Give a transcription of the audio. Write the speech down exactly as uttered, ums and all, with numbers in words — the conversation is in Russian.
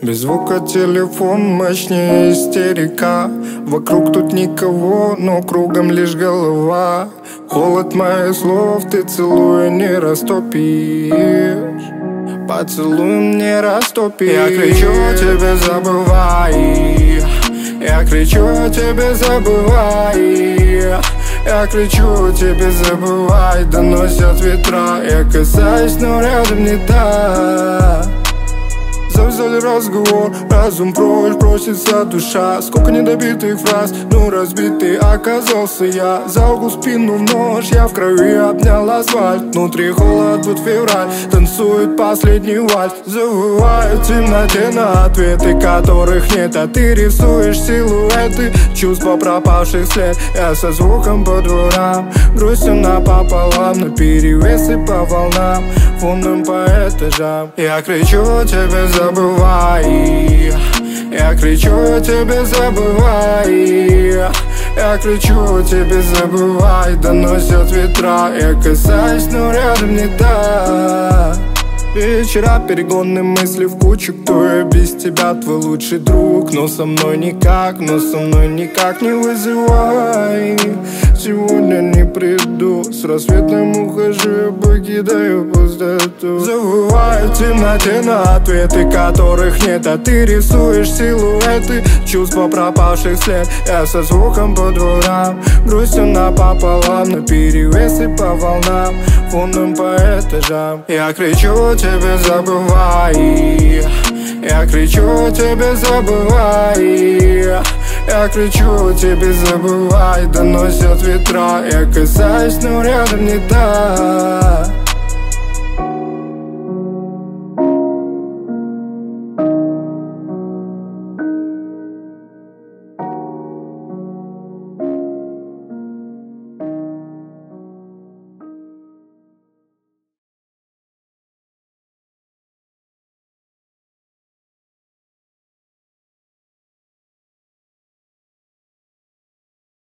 Без звука телефон мощнее истерика. Вокруг тут никого, но кругом лишь голова. Холод моих слов ты целуя не растопишь. Поцелуй не растопишь. Я кричу тебе забывай. Я кричу тебе забывай. Я кричу тебе забывай. Доносят ветра. Я касаюсь, но рядом не так. Завязали разговор, разум прочь, просится душа. Сколько недобитых фраз, ну разбитый оказался я. За угол спину в нож, я в крови обнял асфальт. Внутри холод, вот февраль, танцует последний вальс. Завываю в темноте на ответы, которых нет. А ты рисуешь силуэты, чувства пропавших след. Я со звуком по дворам, грустью напополам, на перевесы по волнам, фоном по этажам. Я кричу тебе забывай. Я кричу тебе забывай. Я кричу тебе забывай. Доносят ветра. Я касаюсь, но рядом не так. Вечера, перегонные мысли в кучу. Кто я без тебя, твой лучший друг? Но со мной никак, но со мной никак не вызывай. Сегодня не приду, с рассветом ухожу, я покидаю пустоту. Завываю в темноте на ответы, которых нет. А ты рисуешь силуэты, чувства пропавших след. Я со звуком по дворам, грустью напополам, на перевесы по волнам, фоном по этажам. Я кричу тебе забывай. Я кричу тебе забывай. Я кричу тебе забывай. Доносят ветра. Я касаюсь, но рядом не так.